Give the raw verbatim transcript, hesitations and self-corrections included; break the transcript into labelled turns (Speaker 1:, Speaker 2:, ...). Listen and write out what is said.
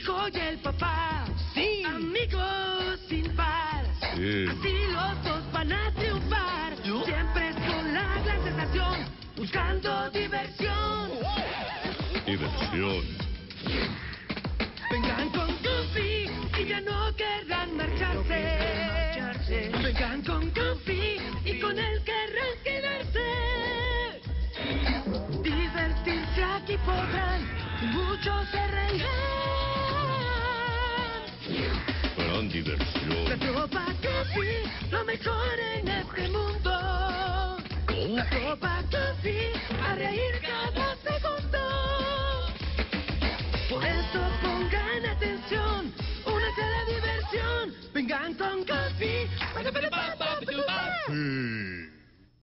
Speaker 1: hijo y el papá.
Speaker 2: Sí.
Speaker 1: Amigos sin par.
Speaker 3: Sí.
Speaker 1: Así los dos van a triunfar.
Speaker 2: ¿Yo?
Speaker 1: Siempre con la gran sensación, buscando diversión.
Speaker 3: Diversión.
Speaker 1: Vengan con Goofy y ya no querrán marcharse. Vengan con Goofy y con él querrán quedarse. Divertirse aquí podrán y muchos se reirán.
Speaker 3: Gran
Speaker 1: La
Speaker 3: diversión.
Speaker 1: tropa Goofy, lo mejor en este mundo. La tropa